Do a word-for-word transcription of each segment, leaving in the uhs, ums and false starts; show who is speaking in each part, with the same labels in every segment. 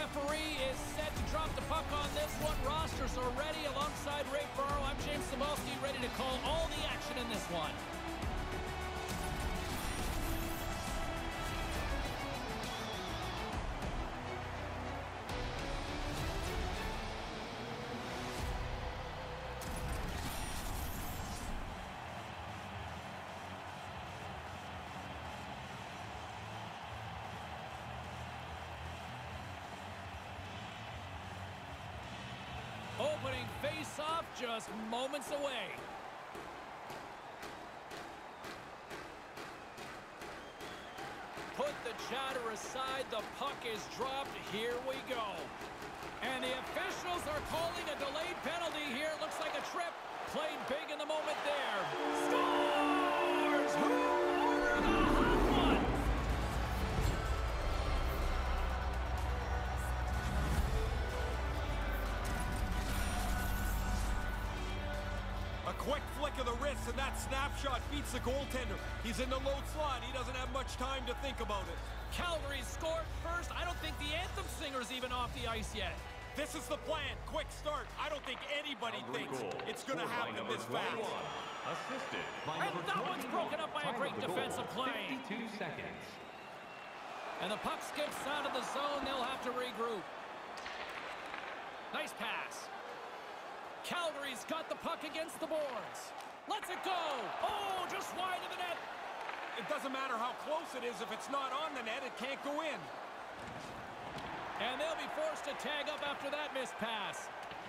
Speaker 1: referee is set to drop the puck on this one. Rosters are ready alongside Ray Burrow. I'm James Cybulski, ready to call all the action in this one. Opening face-off just moments away. Put the chatter aside. The puck is dropped. Here we go. And the officials are calling a delayed penalty here. Looks like a trip. Played big in the moment there. Scores! Who ordered the hot one?
Speaker 2: A quick flick of the wrist, and that snapshot beats the goaltender. He's in the low slot. He doesn't have much time to think about it.
Speaker 1: Calgary scored first. I don't think the anthem singer's even off the ice yet.
Speaker 2: This is the plan. Quick start. I don't think anybody
Speaker 3: Calgary
Speaker 2: thinks
Speaker 3: goal.
Speaker 2: it's going to happen this fast.
Speaker 3: Assisted by
Speaker 1: And
Speaker 3: number
Speaker 1: that one's broken up by a
Speaker 3: Time
Speaker 1: great
Speaker 3: of the goal,
Speaker 1: defensive play.
Speaker 3: fifty-two seconds.
Speaker 1: And the puck skips out of the zone. They'll have to regroup. Nice pass. Calgary's got the puck against the boards. Lets it go. Oh, just wide of the net.
Speaker 2: It doesn't matter how close it is. If it's not on the net, it can't go in.
Speaker 1: And they'll be forced to tag up after that missed pass.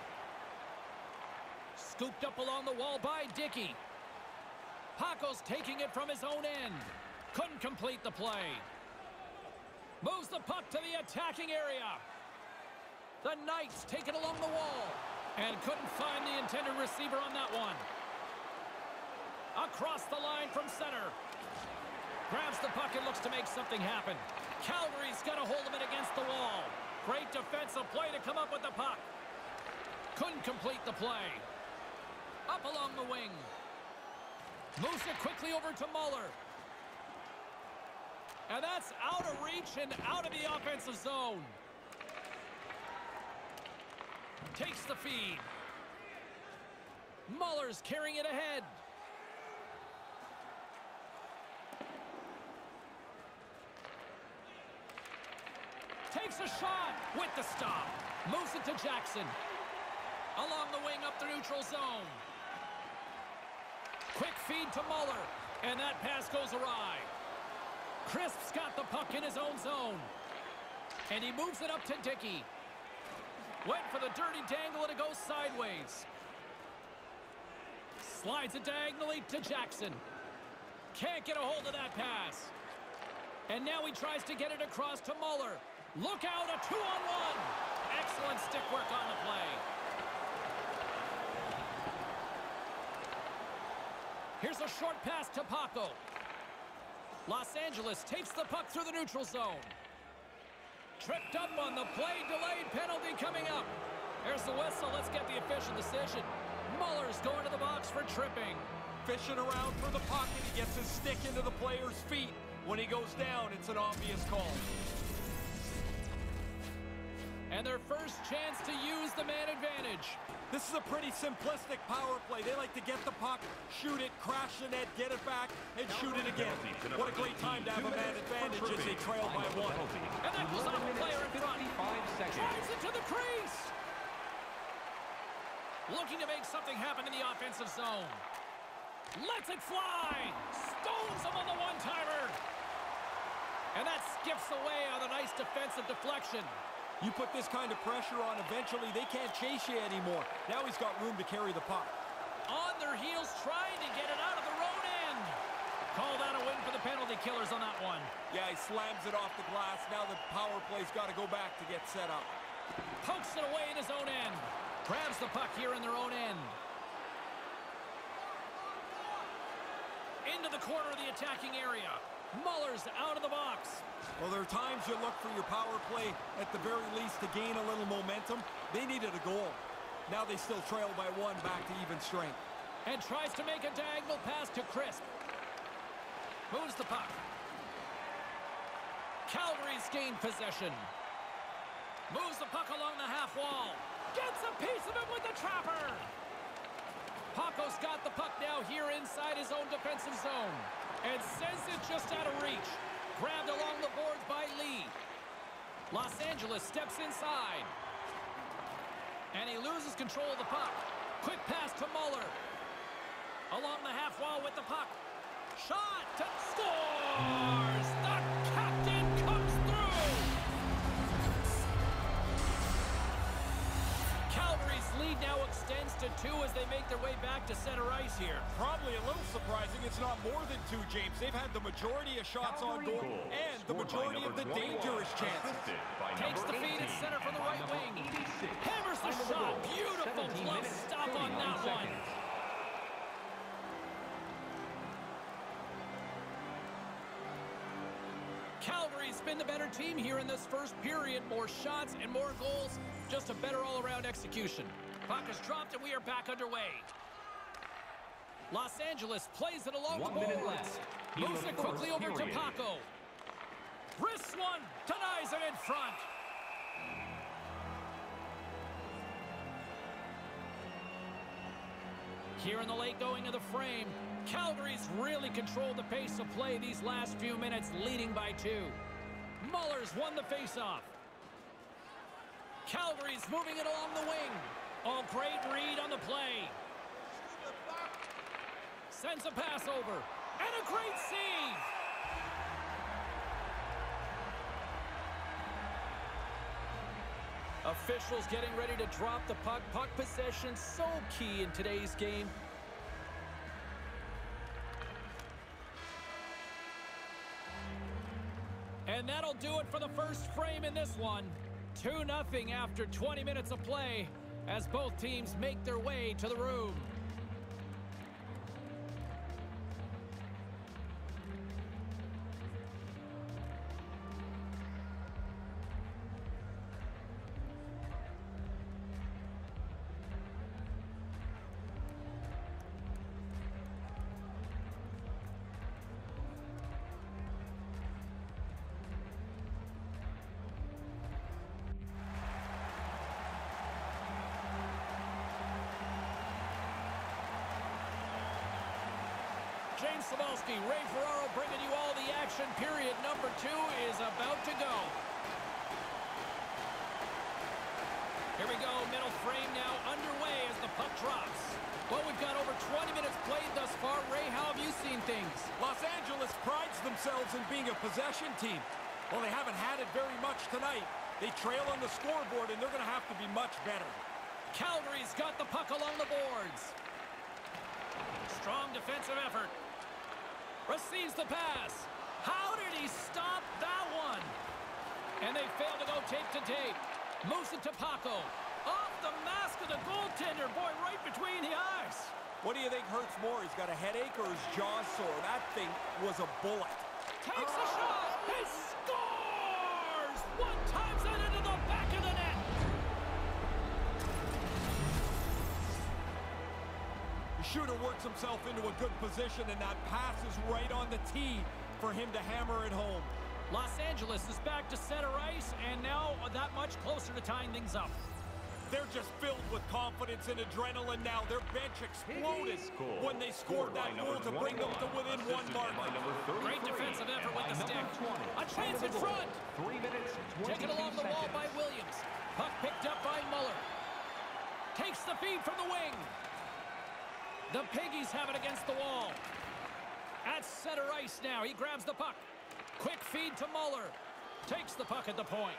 Speaker 1: Scooped up along the wall by Dickey. Paco's taking it from his own end. Couldn't complete the play. Moves the puck to the attacking area. The Knights take it along the wall. And couldn't find the intended receiver on that one. Across the line from center. Grabs the puck and looks to make something happen. Calgary's got a hold of it against the wall. Great defensive play to come up with the puck. Couldn't complete the play. Up along the wing. Moves it quickly over to Muller. And that's out of reach and out of the offensive zone. Takes the feed. Muller's carrying it ahead. Takes a shot with the stop. Moves it to Jackson. Along the wing up the neutral zone. Quick feed to Muller. And that pass goes awry. Crisp's got the puck in his own zone. And he moves it up to Dickey. Went for the dirty dangle and it goes sideways. Slides it diagonally to Jackson. Can't get a hold of that pass. And now he tries to get it across to Muller. Look out, a two-on-one. Excellent stick work on the play. Here's a short pass to Paco. Los Angeles takes the puck through the neutral zone. Tripped up on the play, delayed penalty coming up. There's the whistle, let's get the official decision. Muller's going to the box for tripping.
Speaker 2: Fishing around for the puck, and he gets his stick into the player's feet. When he goes down, it's an obvious call.
Speaker 1: And their first chance to use the man advantage.
Speaker 2: This is a pretty simplistic power play. They like to get the puck, shoot it, crash the net, get it back, and shoot it again. What a great time to have a man advantage as they trail by one.
Speaker 1: And that goes off the player in front. Drives it to the crease. Looking to make something happen in the offensive zone. Lets it fly. Stones him on the one-timer. And that skips away on a nice defensive deflection.
Speaker 2: You put this kind of pressure on, eventually they can't chase you anymore. Now he's got room to carry the puck.
Speaker 1: On their heels, trying to get it out of their own end. Call that a win for the penalty killers on that one.
Speaker 2: Yeah, he slams it off the glass. Now the power play's got to go back to get set up.
Speaker 1: Pokes it away in his own end. Grabs the puck here in their own end. Into the corner of the attacking area. Muller's out of the box.
Speaker 2: Well, there are times you look for your power play at the very least to gain a little momentum. They needed a goal. Now they still trail by one, back to even strength.
Speaker 1: And tries to make a diagonal pass to Crisp. Moves the puck. Calgary's gained possession. Moves the puck along the half wall. Gets a piece of it with the trapper. Paco's got the puck now here inside his own defensive zone. And sends it just out of reach. Grabbed along the boards by Lee. Los Angeles steps inside. And he loses control of the puck. Quick pass to Muller. Along the half wall with the puck. Shot to scores! The captain comes through! Calgary's lead now extends to two as they make their way back to center ice here.
Speaker 2: Probably a little surprising it's not more than two, James. They've had the majority of shots on goal and the majority of the dangerous chances.
Speaker 1: Takes the feed at center from the right wing. Hammers the shot. Beautiful glove stop on that one. Calgary's been the better team here in this first period. More shots and more goals. Just a better all-around execution. Puck is dropped and we are back underway. Los Angeles plays it along
Speaker 3: One
Speaker 1: the
Speaker 3: minute
Speaker 1: boards.
Speaker 3: left.
Speaker 1: Moves it quickly over to
Speaker 3: period.
Speaker 1: Paco. Wrists one. Denies it in front. Here in the late going of the frame, Calgary's really controlled the pace of play these last few minutes, leading by two. Muller's won the faceoff. Calgary's moving it along the wing. Oh, great read on the play. Sends a pass over. And a great save. Officials getting ready to drop the puck. Puck possession so key in today's game. And that'll do it for the first frame in this one. two nothing after twenty minutes of play as both teams make their way to the room. James Cybulski, Ray Ferraro bringing you all the action. Period number two is about to go. Here we go, middle frame now underway as the puck drops. Well, we've got over twenty minutes played thus far. Ray, how have you seen things?
Speaker 2: Los Angeles prides themselves in being a possession team. Well, they haven't had it very much tonight. They trail on the scoreboard, and they're going to have to be much better.
Speaker 1: Calgary's got the puck along the boards. Strong defensive effort. Receives the pass. How did he stop that one? And they fail to go tape to tape. Moves it to Paco. Off the mask of the goaltender. Boy, right between the eyes.
Speaker 2: What do you think hurts more? He's got a headache or his jaw sore? That thing was a bullet.
Speaker 1: Takes a shot. He scores! One times it into the back of the net.
Speaker 2: The shooter works himself into a good position, and that pass is right on the tee for him to hammer it home.
Speaker 1: Los Angeles is back to center ice, and now that much closer to tying things up.
Speaker 2: They're just filled with confidence and adrenaline now. Their bench exploded when they scored that goal to bring them to within one mark.
Speaker 1: Great defensive effort with the stick. A chance in front.
Speaker 3: Three minutes,
Speaker 1: Taken along the wall by Williams. Puck picked up by Muller. Takes the feed from the wing. The Piggies have it against the wall. At center ice now. He grabs the puck. Quick feed to Muller. Takes the puck at the point.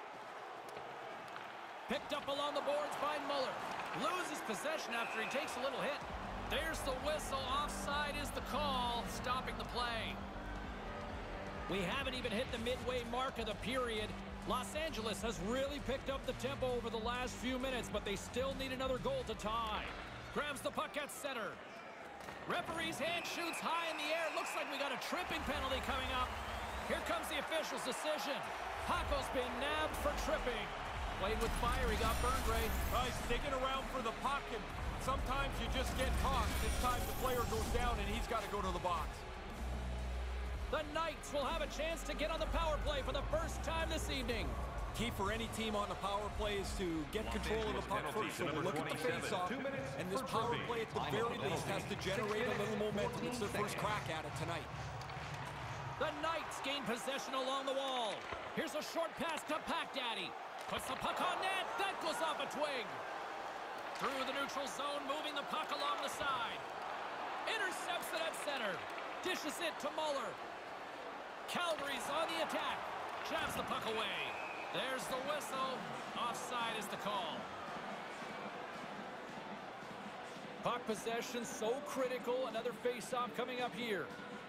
Speaker 1: Picked up along the boards by Muller. Loses possession after he takes a little hit. There's the whistle. Offside is the call, stopping the play. We haven't even hit the midway mark of the period. Los Angeles has really picked up the tempo over the last few minutes, but they still need another goal to tie. Grabs the puck at center. Referee's hand shoots high in the air. Looks like we got a tripping penalty coming up. Here comes the official's decision. Paco's been nabbed for tripping. Played with fire, he got burned, Ray.
Speaker 2: Uh, he's digging around for the puck, and sometimes you just get caught. This time the player goes down, and he's got to go to the box.
Speaker 1: The Knights will have a chance to get on the power play for the first time this evening.
Speaker 2: Key for any team on the power play is to get control of the puck first. So we'll look at the face-off, and this power play at the very least has to generate a little momentum. It's their first crack at it tonight.
Speaker 1: The Knights gain possession along the wall. Here's a short pass to Pack Daddy. Puts the puck on net. That goes off a twig. Through the neutral zone, moving the puck along the side. Intercepts it at center. Dishes it to Muller. Calgary's on the attack. Jabs the puck away. There's the whistle. Offside is the call. Puck possession so critical. Another face-off coming up here.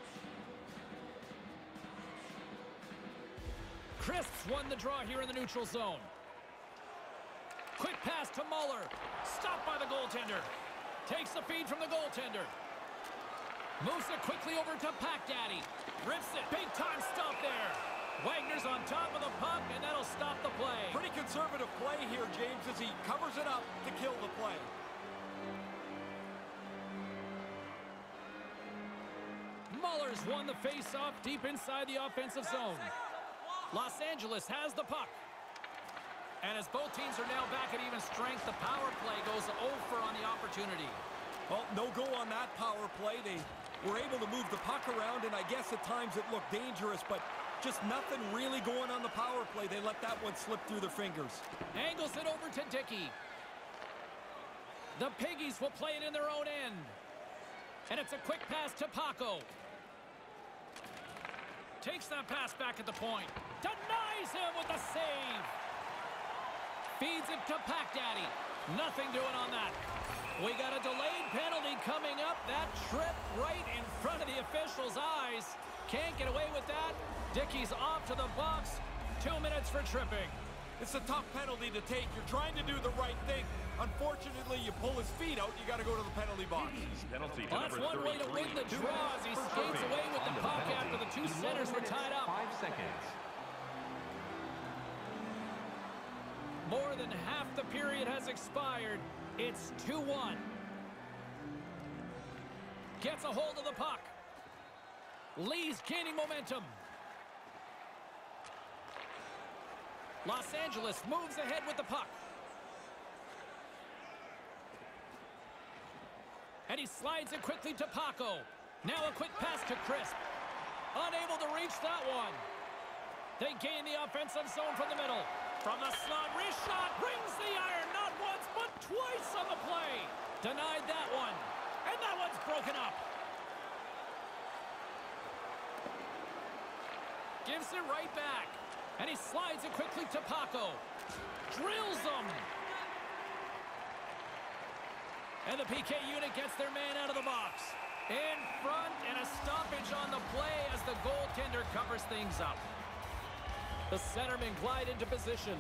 Speaker 1: Crisps won the draw here in the neutral zone. Quick pass to Muller. Stopped by the goaltender. Takes the feed from the goaltender. Moves it quickly over to Pack Daddy. Rips it. Big time stop there. Wagner's on top of the puck, and that'll stop the play.
Speaker 2: Pretty conservative play here, James, as he covers it up to kill the play.
Speaker 1: Muller's won the face-off deep inside the offensive zone. Los Angeles has the puck. And as both teams are now back at even strength, the power play goes over on the opportunity.
Speaker 2: Well, no goal on that power play. They were able to move the puck around, and I guess at times it looked dangerous, but just nothing really going on the power play. They let that one slip through their fingers.
Speaker 1: Angles it over to Dickey. The Piggies will play it in their own end. And it's a quick pass to Paco. Takes that pass back at the point. Denies him with the save. Feeds it to Pack Daddy. Nothing doing on that. We got a delayed penalty coming up. That trip right in front of the officials' eyes. Can't get away with that. Dickey's off to the box. Two minutes for tripping.
Speaker 2: It's a tough penalty to take. You're trying to do the right thing. Unfortunately, you pull his feet out, you got to go to the penalty box.
Speaker 3: Penalty to
Speaker 1: Well, that's one way to win the draw as he skates away with the puck after the two centers were tied up.
Speaker 3: Five seconds.
Speaker 1: More than half the period has expired. It's two one. Gets a hold of the puck. Lee's gaining momentum. Los Angeles moves ahead with the puck. And he slides it quickly to Paco. Now a quick pass to Crisp. Unable to reach that one. They gain the offensive zone from the middle. From the slot, wrist shot, rings the iron, not once, but twice on the play. Denied that one. And that one's broken up. Gives it right back. And he slides it quickly to Paco. Drills him. And the P K unit gets their man out of the box. In front, and a stoppage on the play as the goaltender covers things up. The centermen glide into position.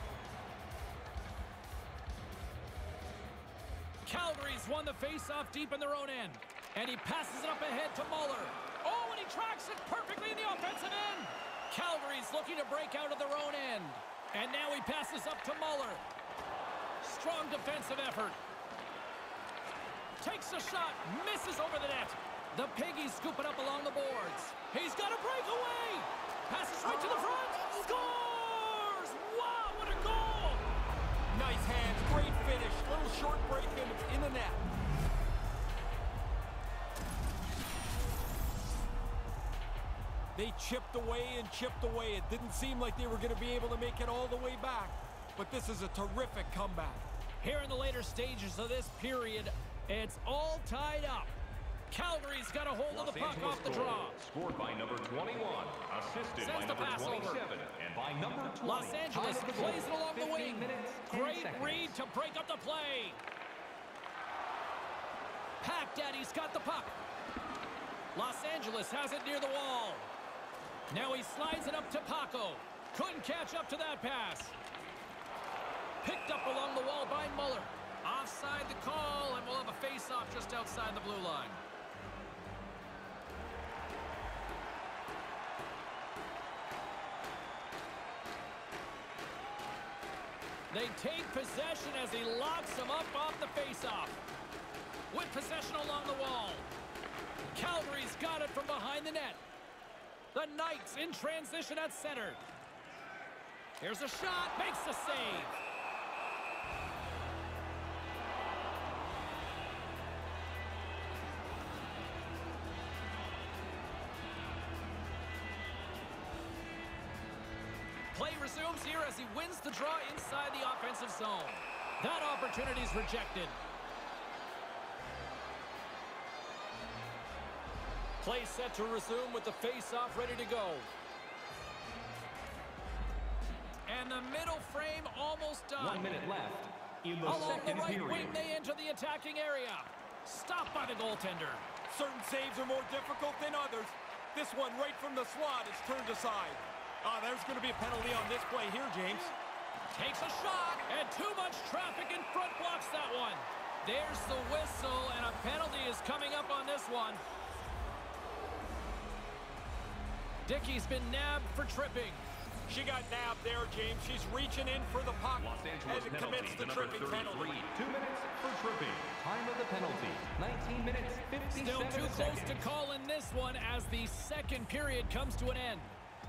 Speaker 1: Calgary's won the face-off deep in their own end. And he passes it up ahead to Muller. Oh, and he tracks it perfectly in the offensive end. Calgary's looking to break out of their own end. And now he passes up to Muller. Strong defensive effort. Takes a shot, misses over the net. The Piggies scoop it up along the boards. He's got a breakaway. Passes right to the front. Scores! Wow, what a goal!
Speaker 2: Nice hands, great finish. Little short break in, in the net. They chipped away and chipped away. It didn't seem like they were going to be able to make it all the way back. But this is a terrific comeback.
Speaker 1: Here in the later stages of this period, it's all tied up. Calgary's got a hold of the puck off the draw.
Speaker 3: Scored by number twenty-one, assisted by number twenty-seven, and by number twenty.
Speaker 1: Los Angeles plays it along the wing. Great read to break up the play. Pack Daddy's got the puck. Los Angeles has it near the wall. Now he slides it up to Paco. Couldn't catch up to that pass. Picked up along the wall by Muller. Offside the call, and we'll have a face-off just outside the blue line. They take possession as he locks him up off the face-off. With possession along the wall. Calgary's got it from behind the net. The Knights in transition at center. Here's a shot. Makes the save. Play resumes here as he wins the draw inside the offensive zone. That opportunity is rejected. Play set to resume with the face-off ready to go. And the middle frame almost done.
Speaker 3: One minute left in the
Speaker 1: Along
Speaker 3: second
Speaker 1: the right
Speaker 3: period.
Speaker 1: wing, they enter the attacking area. Stopped by the goaltender.
Speaker 2: Certain saves are more difficult than others. This one right from the slot is turned aside. Ah, there's going to be a penalty on this play here, James.
Speaker 1: Takes a shot, and too much traffic in front blocks that one. There's the whistle, and a penalty is coming up on this one. Dickey's been nabbed for tripping.
Speaker 2: She got nabbed there, James. She's reaching in for the puck
Speaker 3: Los Angeles
Speaker 2: as it
Speaker 3: penalty
Speaker 2: commits
Speaker 3: to
Speaker 2: the
Speaker 3: number
Speaker 2: tripping penalty.
Speaker 3: thirty-three. Two minutes for tripping. Time of the penalty, nineteen minutes, fifty-seven
Speaker 1: Still too
Speaker 3: seconds.
Speaker 1: close to call in this one as the second period comes to an end.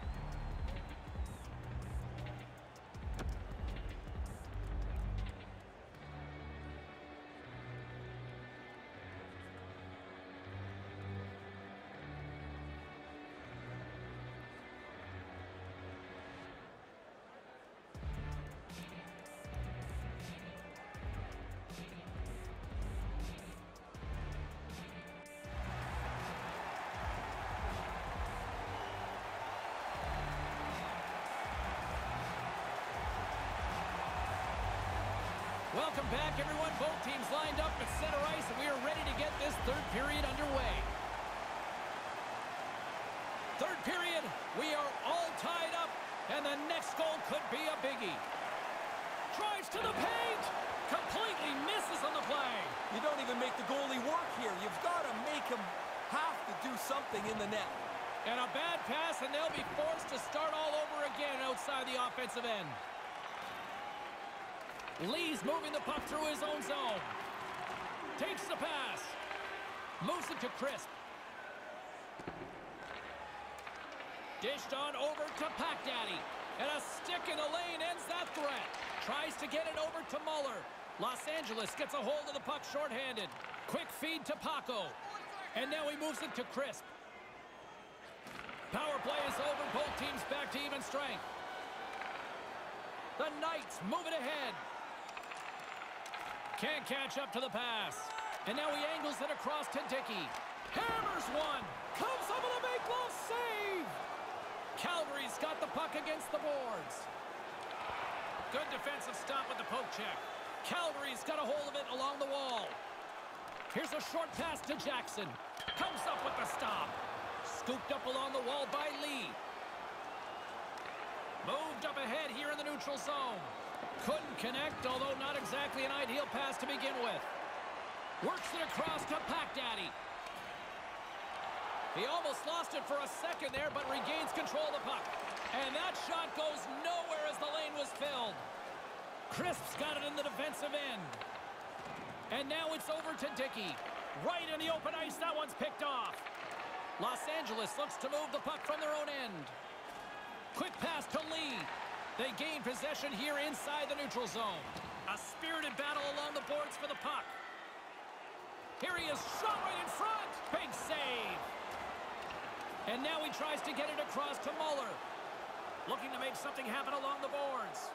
Speaker 1: Welcome back, everyone. Both teams lined up at center ice, and we are ready to get this third period underway. Third period, we are all tied up, and the next goal could be a biggie. Drives to the paint. Completely misses on the play.
Speaker 2: You don't even make the goalie work here. You've got to make him have to do something in the net.
Speaker 1: And a bad pass, and they'll be forced to start all over again outside the offensive end. Lee's moving the puck through his own zone. Takes the pass. Moves it to Crisp. Dished on over to Pack Daddy. And a stick in the lane ends that threat. Tries to get it over to Muller. Los Angeles gets a hold of the puck shorthanded. Quick feed to Paco. And now he moves it to Crisp. Power play is over. Both teams back to even strength. The Knights move it ahead. Can't catch up to the pass. And now he angles it across to Dickey. Hammers one. Comes up with a big glove save. Calgary's got the puck against the boards. Good defensive stop with the poke check. Calgary's got a hold of it along the wall. Here's a short pass to Jackson. Comes up with the stop. Scooped up along the wall by Lee. Moved up ahead here in the neutral zone. Couldn't connect, although not exactly an ideal pass to begin with. Works it across to Pack Daddy. He almost lost it for a second there, but regains control of the puck. And that shot goes nowhere as the lane was filled. Crisp's got it in the defensive end. And now it's over to Dickey. Right in the open ice, that one's picked off. Los Angeles looks to move the puck from their own end. Quick pass to Lee. They gain possession here inside the neutral zone. A spirited battle along the boards for the puck. Here he is, shot right in front. Big save. And now he tries to get it across to Muller. Looking to make something happen along the boards.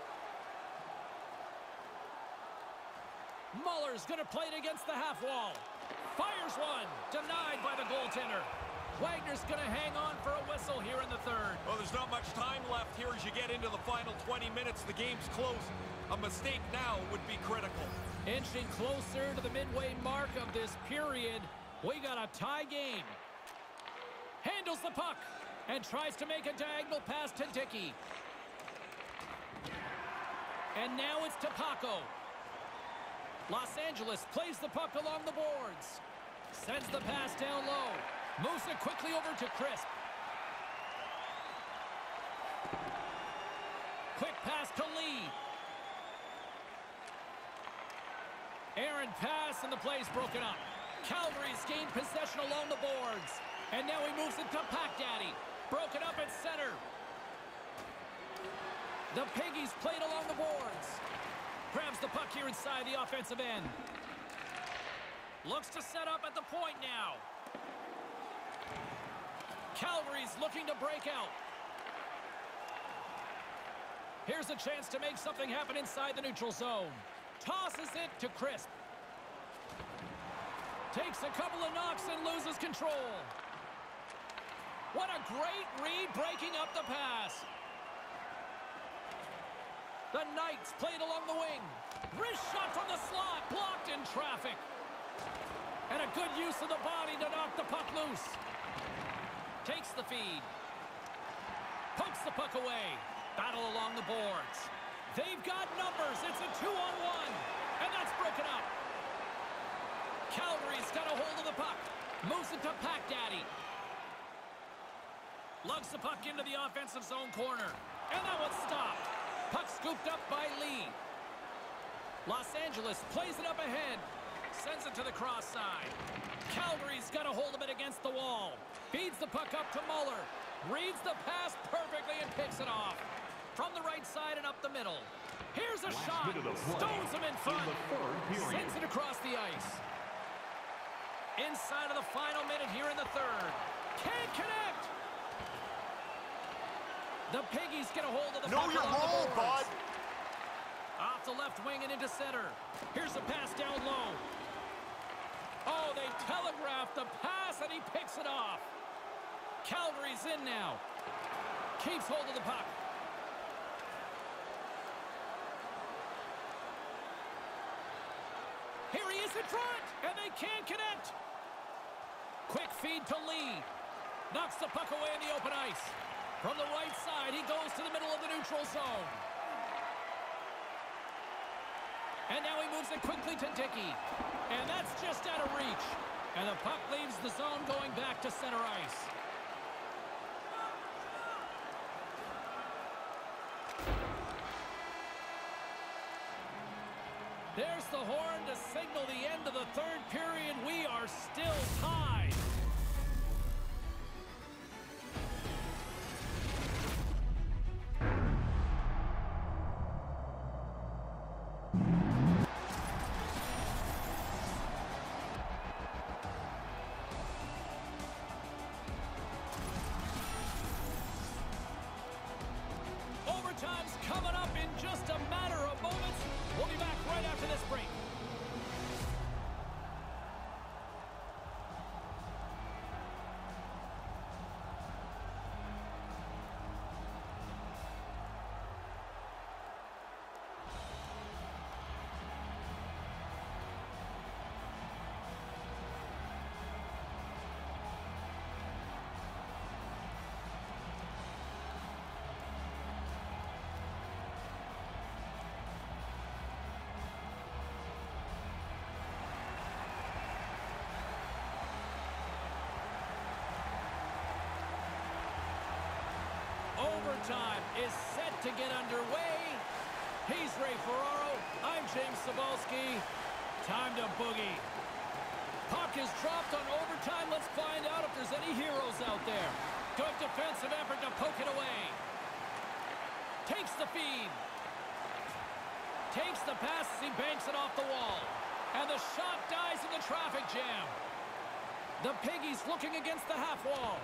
Speaker 1: Muller's going to play it against the half wall. Fires one. Denied by the goaltender. Wagner's going to hang on for a whistle here in the third.
Speaker 2: Well, there's not much time left here as you get into the final twenty minutes. The game's close. A mistake now would be critical.
Speaker 1: Inching closer to the midway mark of this period, we got a tie game. Handles the puck and tries to make a diagonal pass to Dickey. And now it's to Paco. Los Angeles plays the puck along the boards. Sends the pass down low. Moves it quickly over to Crisp. Quick pass to Lee. Aaron pass and the play's broken up. Calgary's gained possession along the boards. And now he moves it to Pack Daddy. Broken up at center. The Piggies played along the boards. Grabs the puck here inside the offensive end. Looks to set up at the point now. Calgary's looking to break out. Here's a chance to make something happen inside the neutral zone. Tosses it to Crisp. Takes a couple of knocks and loses control. What a great read breaking up the pass. The Knights played along the wing. Wrist shot from the slot, blocked in traffic. And a good use of the body to knock the puck loose. Takes the feed. Pokes the puck away. Battle along the boards. They've got numbers. It's a two-on-one. And that's broken up. Calgary's got a hold of the puck. Moves it to Pack Daddy. Lugs the puck into the offensive zone corner. And that one's stopped. Puck scooped up by Lee. Los Angeles plays it up ahead. Sends it to the cross side. Calgary's got a hold of it against the wall. Feeds the puck up to Muller. Reads the pass perfectly and picks it off. From the right side and up the middle. Here's a
Speaker 3: Last
Speaker 1: shot.
Speaker 3: bit of the play
Speaker 1: Stones him in front.
Speaker 3: in the third period.
Speaker 1: Sends it across the ice. Inside of the final minute here in the third. Can't connect. The Piggies get a hold of the
Speaker 4: Know
Speaker 1: puck
Speaker 4: your
Speaker 1: along
Speaker 4: role,
Speaker 1: the boards.
Speaker 4: bud.
Speaker 1: Off the left wing and into center. Here's a pass down low. Oh, they telegraphed the pass and he picks it off. Calgary's in now. Keeps hold of the puck. Here he is in front, and they can't connect. Quick feed to Lee. Knocks the puck away in the open ice. From the right side, he goes to the middle of the neutral zone. And now he moves it quickly to Dickey. And that's just out of reach. And the puck leaves the zone going back to center ice. There's the horn to signal the end of the third period. We are still tied. Overtime's coming up in just a matter of moments. We'll be back right after this break. Overtime is set to get underway. He's Ray Ferraro. I'm James Cebulski. Time to boogie. Puck is dropped on overtime. Let's find out if there's any heroes out there. Good defensive effort to poke it away. Takes the feed. Takes the pass as he banks it off the wall. And the shot dies in the traffic jam. The Piggies looking against the half wall.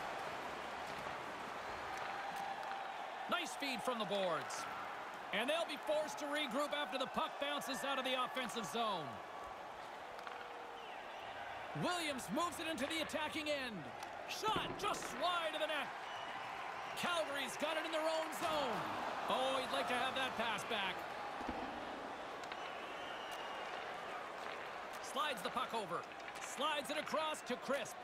Speaker 1: Nice feed from the boards. And they'll be forced to regroup after the puck bounces out of the offensive zone. Williams moves it into the attacking end. Shot just wide of the net. Calgary's got it in their own zone. Oh, he'd like to have that pass back. Slides the puck over. Slides it across to Crisp.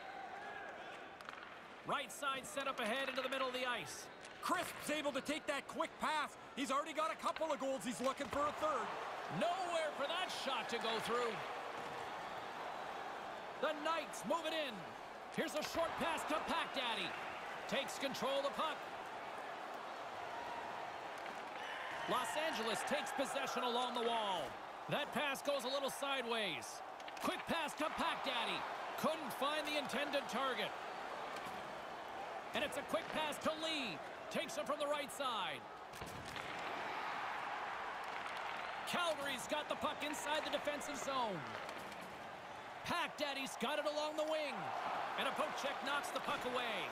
Speaker 1: Right side set up ahead into the middle of the ice.
Speaker 2: Crisp's able to take that quick pass. He's already got a couple of goals. He's looking for a third.
Speaker 1: Nowhere for that shot to go through. The Knights move it in. Here's a short pass to Pack Daddy. Takes control of the puck. Los Angeles takes possession along the wall. That pass goes a little sideways. Quick pass to Pack Daddy. Couldn't find the intended target. And it's a quick pass to Lee. Takes him from the right side. Calgary's got the puck inside the defensive zone. Pack Daddy's got it along the wing. And a poke check knocks the puck away.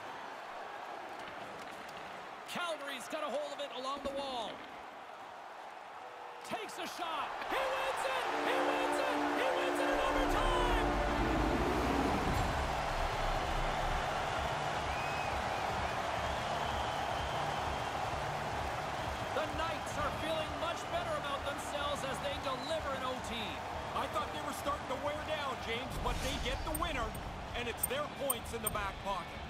Speaker 1: Calgary's got a hold of it along the wall. Takes a shot. He wins it! He wins it! He wins it in overtime! The Knights are feeling much better about themselves as they deliver an O T.
Speaker 2: I thought they were starting to wear down, James, but they get the winner, and it's their points in the back pocket.